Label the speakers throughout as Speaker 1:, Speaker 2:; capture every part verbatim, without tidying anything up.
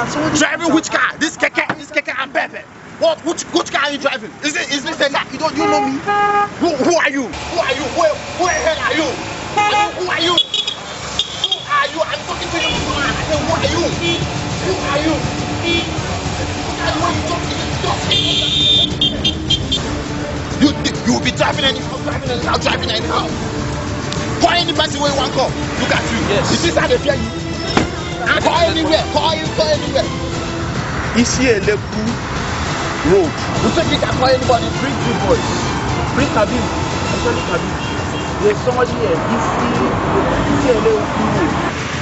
Speaker 1: Driving which car? This keke, this keke and Pepe. What? Which which car are you driving? Is it is this a car? You don't you know me? Who who are you? Who are you? Where who the hell are you? Who are you? Who are you? I'm talking to you. I said, who are you? Who are you? Who are you? When you talk, you talk. You you will be driving anyhow, driving anyhow, driving anyhow. Call anybody where you want to call. Look at you.
Speaker 2: Yes.
Speaker 1: You see how they fear you? Call anywhere. Call you. Call anywhere.
Speaker 2: Ici est le coup road.
Speaker 1: You think you can call anybody?
Speaker 2: Bring two boys. Bring cabin. Actually cabin. There's somebody here. Ici, ici est le coup road.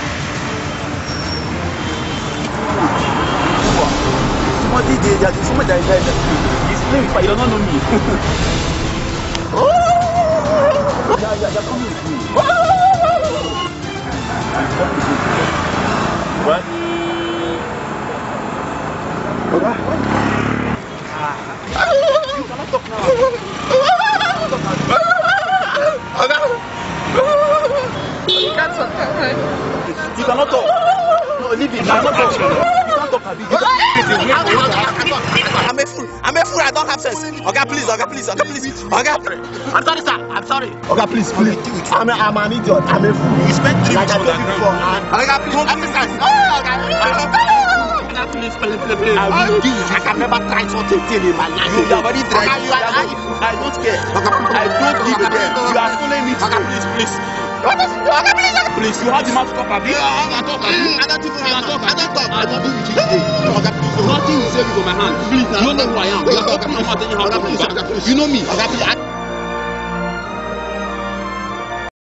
Speaker 2: Somebody there. There's somebody that is there. His name is, but you don't know me. Oh! Yeah, yeah, they're coming with me. What? Okay. You cannot talk now. You can't talk. You cannot talk. No, leave it. You cannot talk. You can't talk.
Speaker 1: I'm a fool. I'm a fool. I don't have sense. Okay, please. Okay, please. Okay, please. Okay. I'm sorry, sir. I'm sorry. Okay, please, please. I'm, a, I'm an idiot. I'm a fool. You spent three weeks on that ground. Okay, please. Exercise. Oh, okay. Please, please, please, please. I will do it. I can never try something in my life.
Speaker 2: You have already tried. I don't care. I don't give a damn. You are following me. Okay, please, please. Okay, please. Please, you have the mouth to talk about.
Speaker 1: Yeah, I don't talk. I don't talk. I don't talk. I don't talk. I don't do it today. Okay, please.
Speaker 2: Nothing is saving from my hand. Please, you don't know who I am. You are talking about anyhow. You know me.
Speaker 1: Okay, please.